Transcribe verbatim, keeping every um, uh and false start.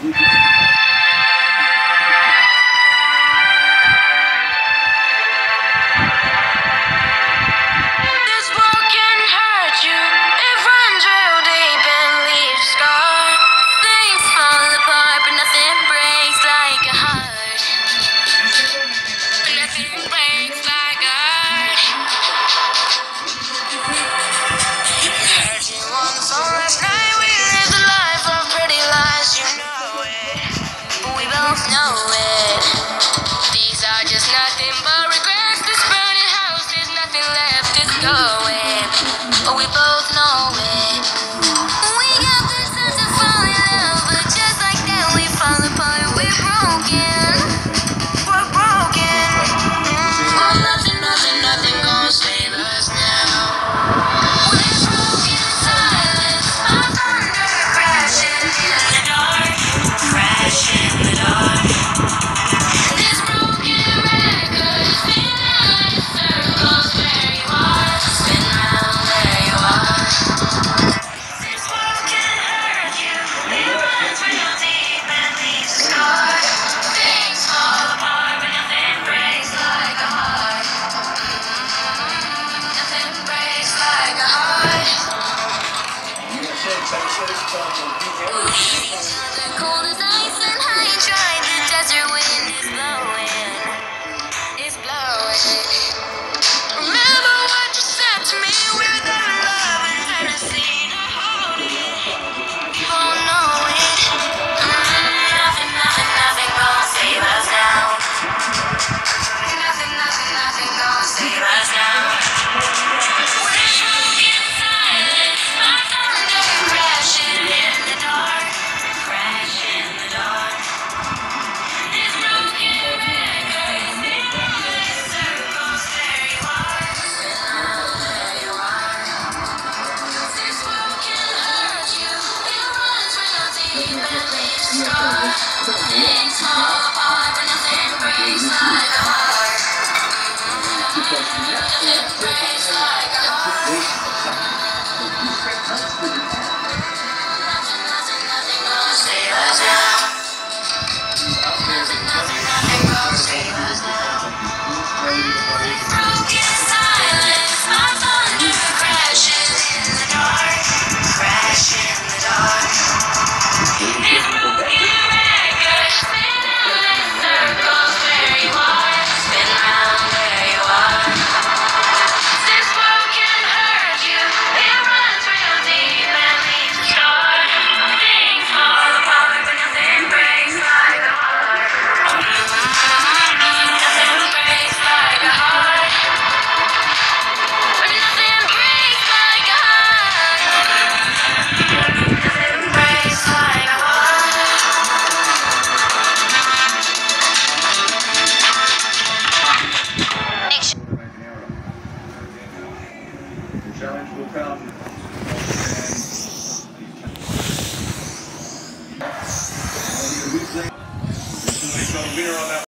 Know it. These are just nothing but regrets. This burning house, there's nothing left. It's going, but we both know it. We got the sense to fall in love, but just like that, we fall apart. We're broken. We're broken. Well, nothing, nothing, nothing gonna save us now. We're broken in silence. My thunder crashing in the dark. Crashing in the dark. Cold as ice and high and dry, the desert wind is blowing, it's blowing. Remember what you said to me, we're the love and fantasy to hold it. You won't know it. Mm, nothing, nothing, nothing gonna save us now. Nothing, nothing, nothing gonna save us now. Things fall apart, but nothing breaks like a heart. Nothing breaks like a heart. Nothing, nothing, nothing gonna save us now. Nothing, nothing, nothing gonna save us now. Broken silence, my thunder crashes in the dark. Crash in the dark. It's broken. Challenge will come. And, uh,